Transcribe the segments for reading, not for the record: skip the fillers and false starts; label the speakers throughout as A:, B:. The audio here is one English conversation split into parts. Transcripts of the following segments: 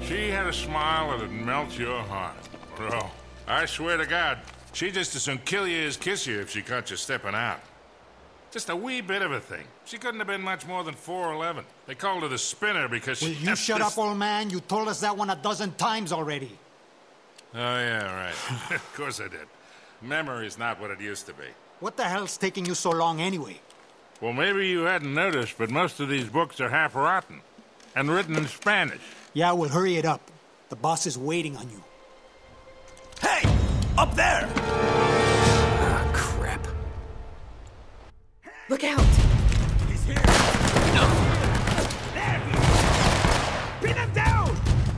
A: She had a smile that'd melt your heart. Bro, I swear to God, she'd just as soon kill you as kiss you if she caught you stepping out. Just a wee bit of a thing. She couldn't have been much more than 4'11". They called her the spinner because
B: Will
A: she...
B: you shut up, old man? You told us that one a dozen times already.
A: Oh, yeah, right. Of course I did. Memory's not what it used to be.
B: What the hell's taking you so long anyway?
A: Well, maybe you hadn't noticed, but most of these books are half rotten. And written in Spanish.
B: Yeah, well, hurry it up. The boss is waiting on you.
C: Hey! Up there!
D: Ah, crap.
E: Look out!
C: He's here! No! There he is! Pin him down!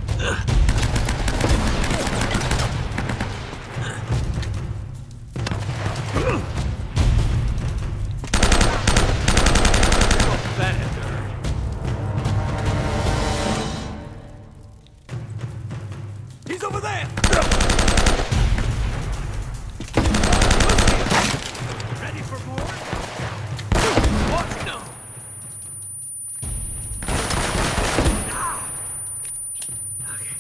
C: He's over there! Ready for more? What? No!
D: Okay.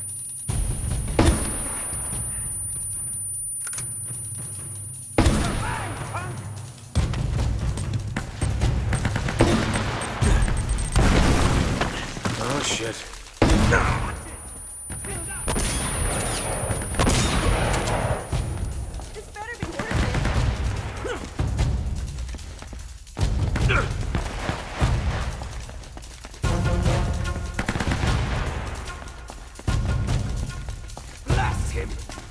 D: Oh, shit.
E: This better be worth
C: Blast him!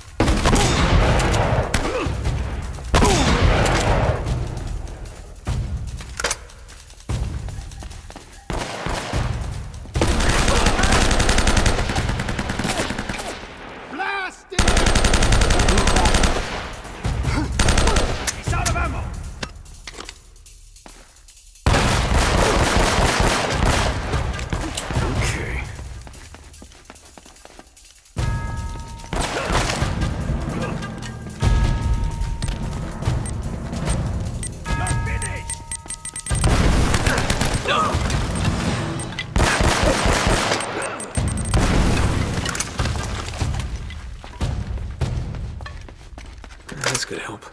B: Blast it!
C: He's out of ammo!
D: Okay.
C: You're finished!
D: That's gonna help.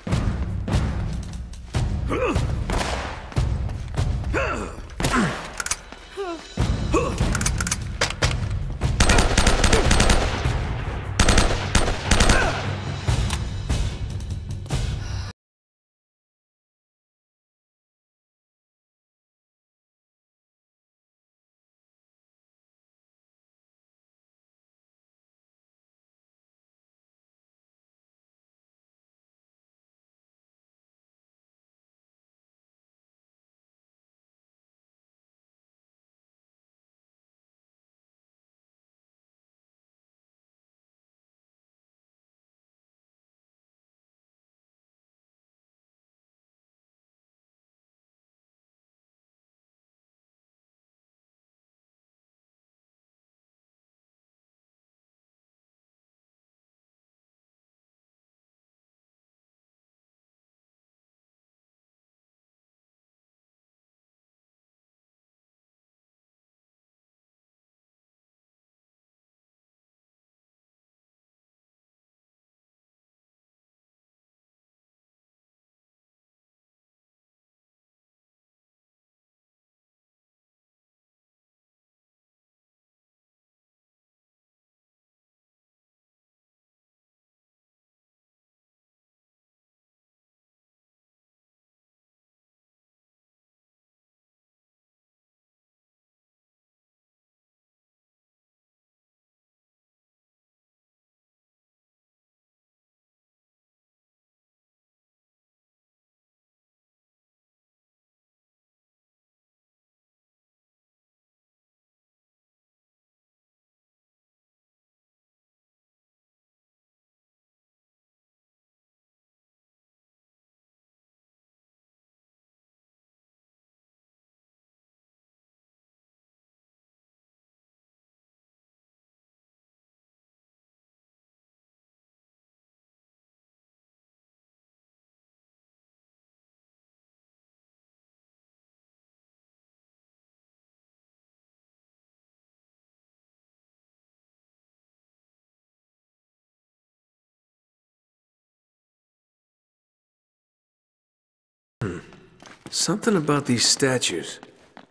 D: Something about these statues.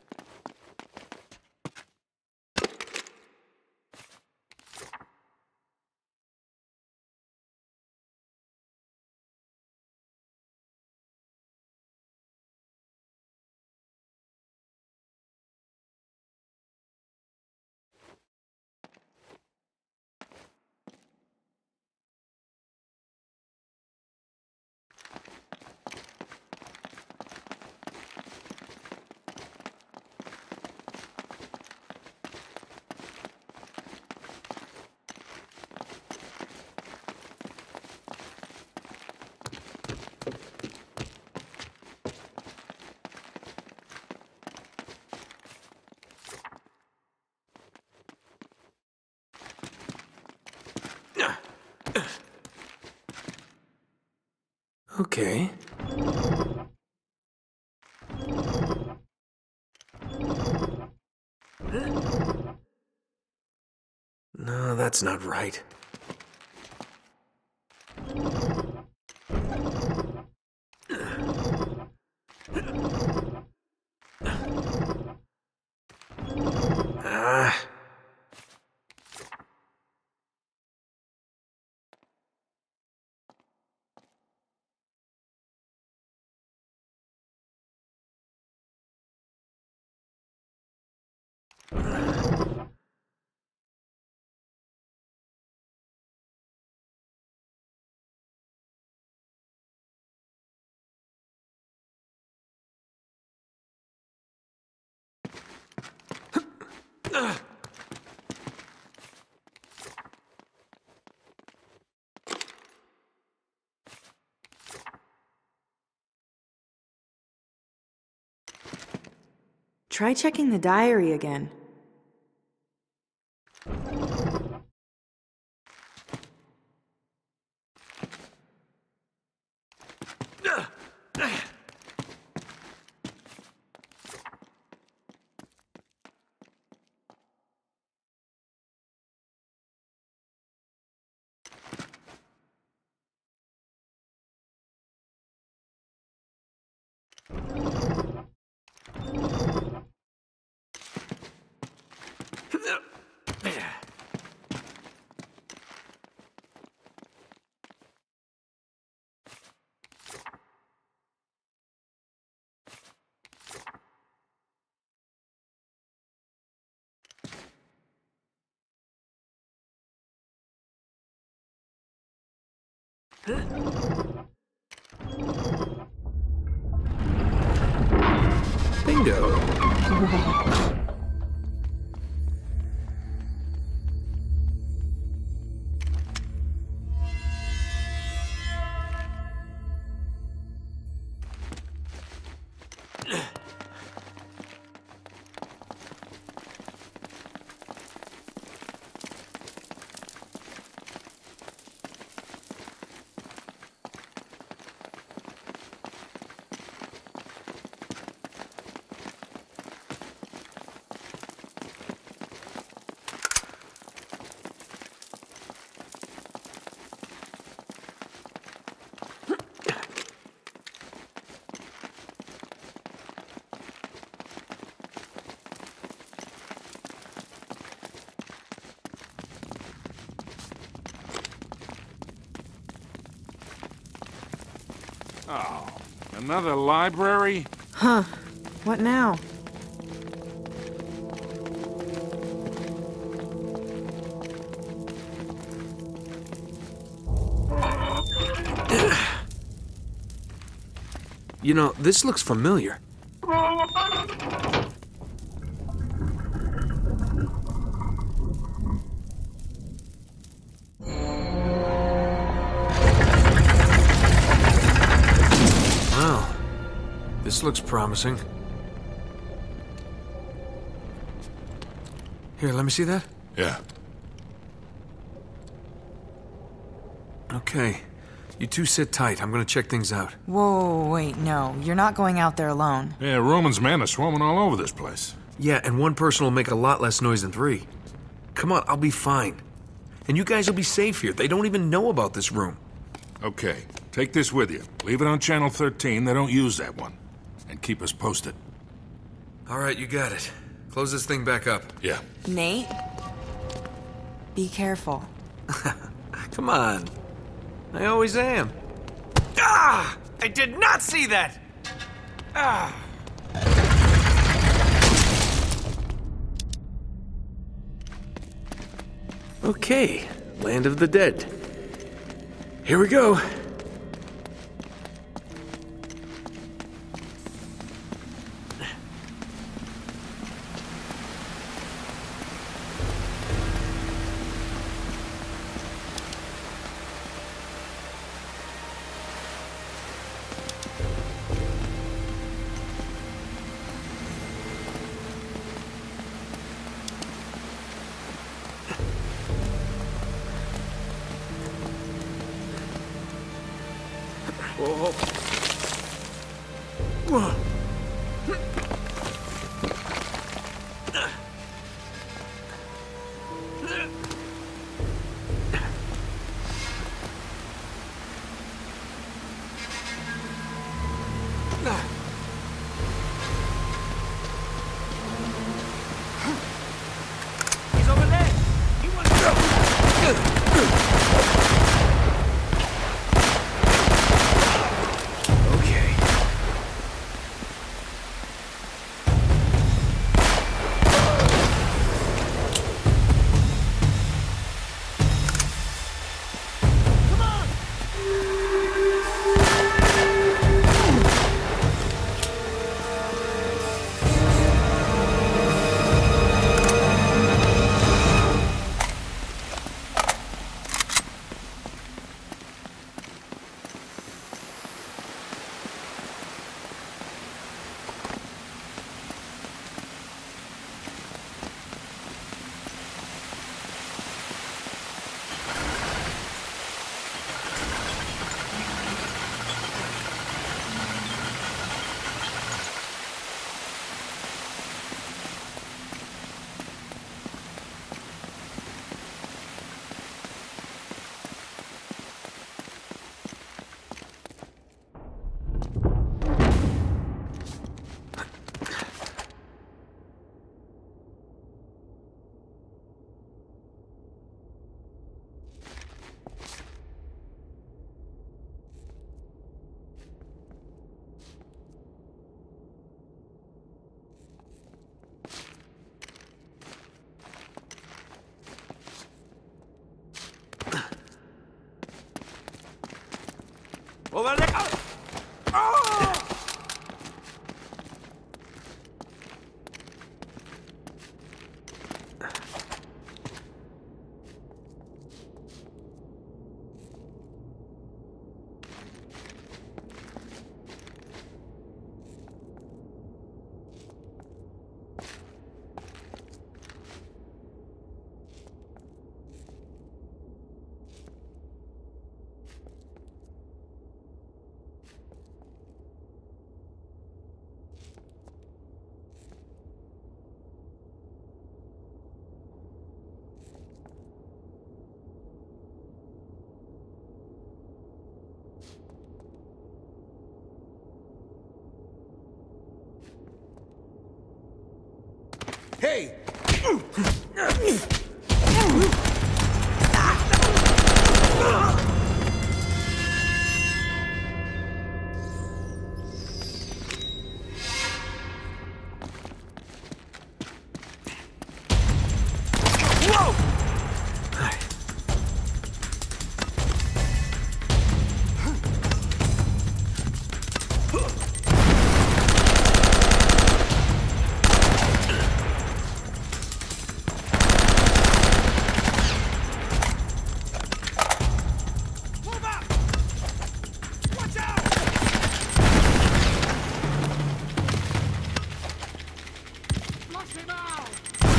D: Okay. No, that's not right. Ah.
F: Try checking the diary again. Bingo.
A: Oh, another library?
F: Huh. What now?
D: You know, this looks familiar. Wow. This looks promising. Here, let me see that.
A: Yeah.
D: Okay. You two sit tight. I'm gonna check things out.
F: Whoa, wait, no. You're not going out there alone.
A: Yeah, Roman's men are swarming all over this place.
D: Yeah, and one person will make a lot less noise than three. Come on, I'll be fine. And you guys will be safe here. They don't even know about this room.
A: Okay, take this with you. Leave it on channel 13. They don't use that one. and keep us posted.
D: All right, you got it. Close this thing back up.
A: Yeah.
F: Nate? Be careful.
D: Come on. I always am. Ah! I did not see that! Ah! Okay, Land of the Dead. Here we go. Whoa. Whoa.
C: He's over there. You want to
D: Okay.
C: Come on! Over there! Oh!
B: Hey!
C: Move up! Watch out! Flush him out!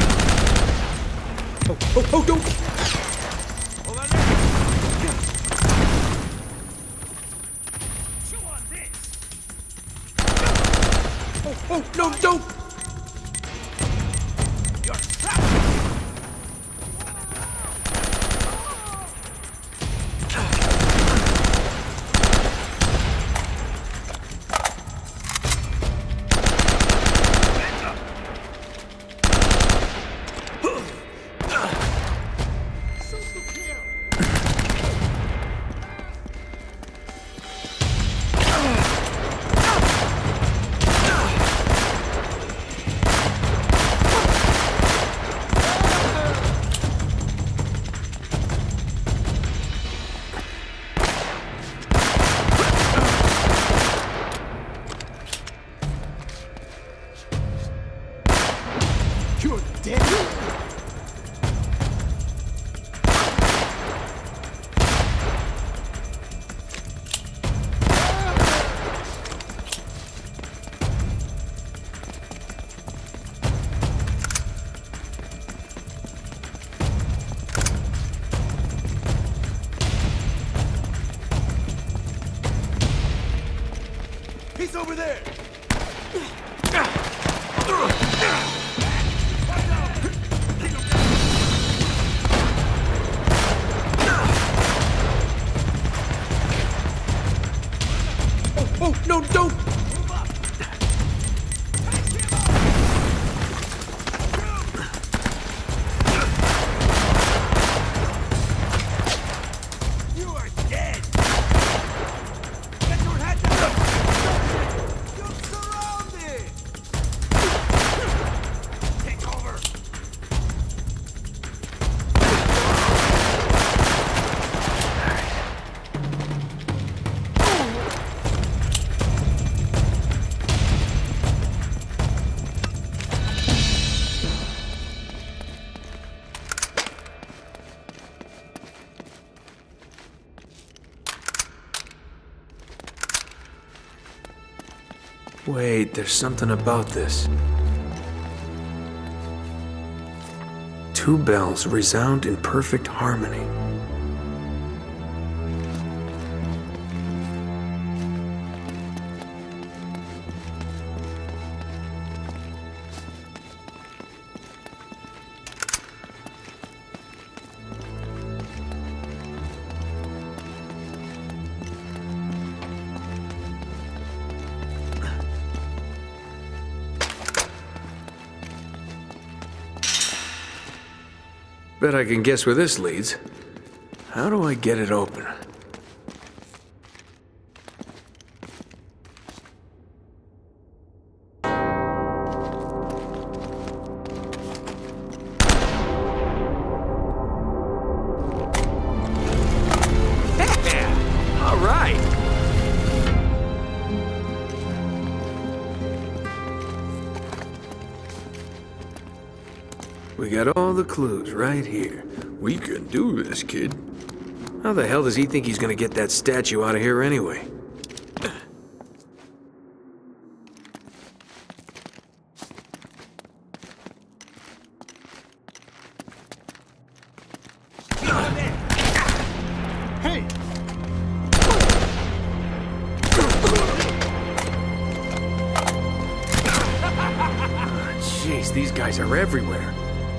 D: Oh, don't!
C: Over there! Chew on this!
D: Oh, no, don't!
C: You're trapped! over there!
D: Oh, no, don't!
C: You are dead! Get your head down! You're surrounded! Take over!
D: Wait, there's something about this. Two bells resound in perfect harmony. Bet I can guess where this leads. How do I get it open?
C: All right!
D: We got all the clues right here. We can do this, kid. How the hell does he think he's gonna get that statue out of here anyway?
B: Hey!
D: Jeez, these guys are everywhere.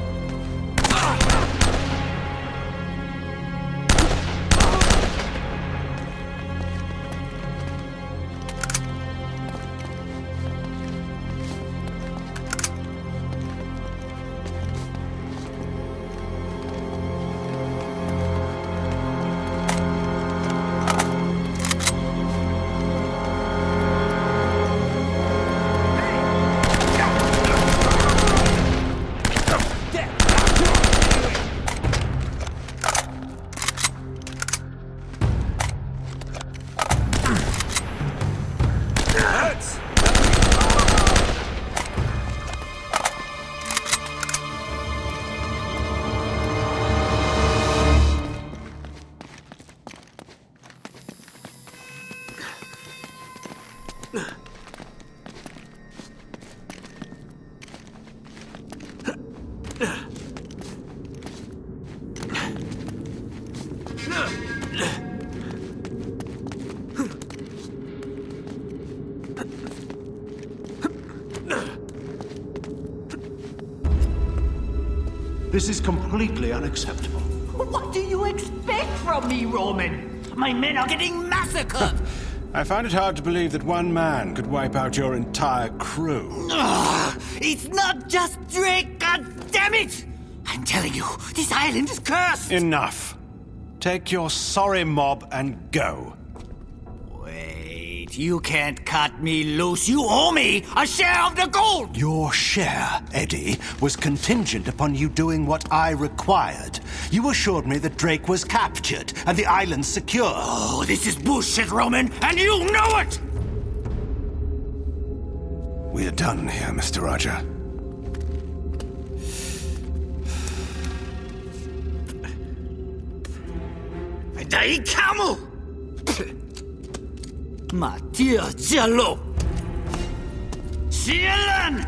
G: This is completely unacceptable.
H: What do you expect from me, Roman? My men are getting massacred!
G: I find it hard to believe that one man could wipe out your entire crew.
H: It's not just Drake, god damn it! I'm telling you, this island is cursed!
G: Enough. Take your sorry mob and go.
H: Wait, you can't cut me loose. You owe me a share of the gold!
G: Your share, Eddie, was contingent upon you doing what I required. You assured me that Drake was captured and the island secure.
H: Oh, this is bullshit, Roman, and you know it!
G: We're done here, Mr. Roger.
H: Dai camo! Mattia Giallo! Cielan!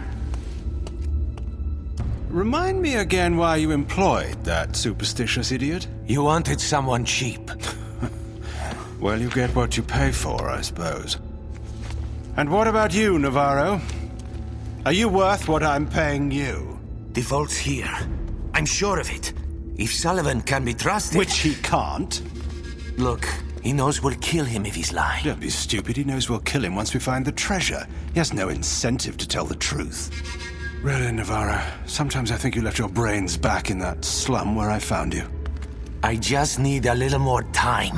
G: Remind me again why you employed that superstitious idiot.
C: You wanted someone cheap.
G: Well, you get what you pay for, I suppose. And what about you, Navarro? Are you worth what I'm paying you?
H: The vault's here. I'm sure of it. If Sullivan can be trusted...
G: Which he can't.
H: Look, he knows we'll kill him if he's lying.
G: Don't be stupid. He knows we'll kill him once we find the treasure. He has no incentive to tell the truth. Really, Navarro, sometimes I think you left your brains back in that slum where I found you.
H: I just need a little more time.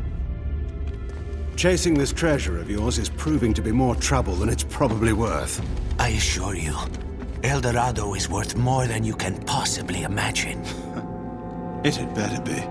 G: Chasing this treasure of yours is proving to be more trouble than it's probably worth.
H: I assure you, El Dorado is worth more than you can possibly imagine.
G: It had better be.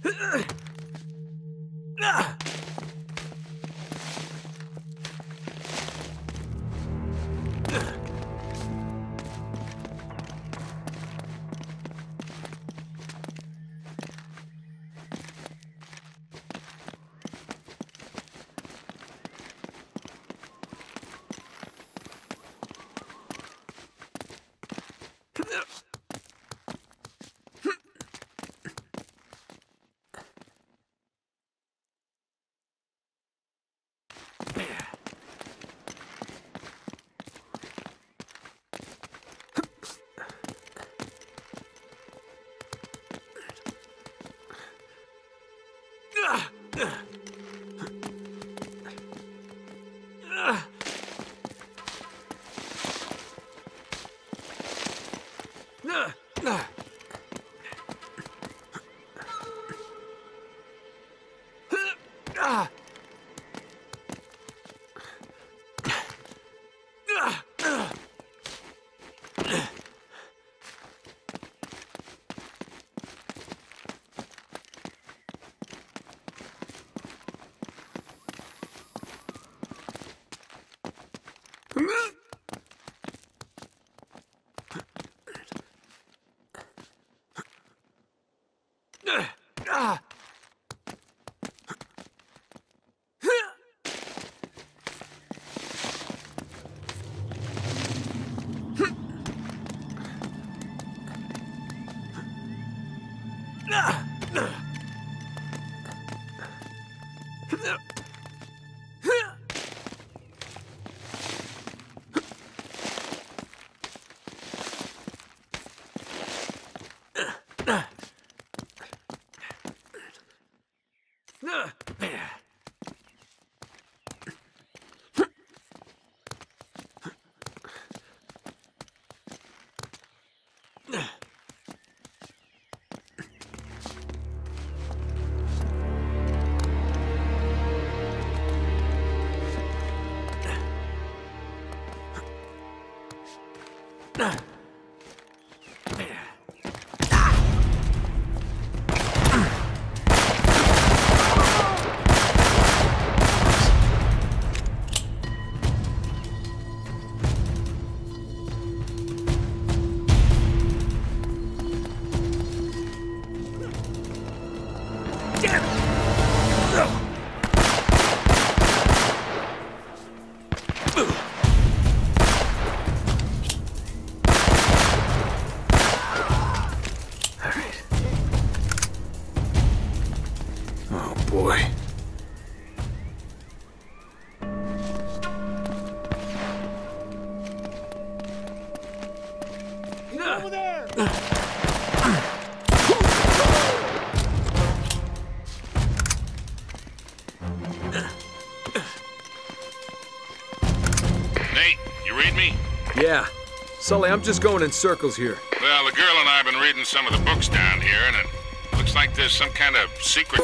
D: Yeah. Sully, I'm just going in circles here.
A: Well, the girl and I have been reading some of the books down here, and it looks like there's some kind of secret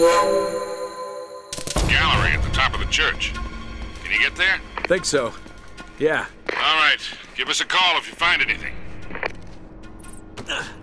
A: gallery at the top of the church. Can you get there?
D: Think so. Yeah.
A: All right. Give us a call if you find anything.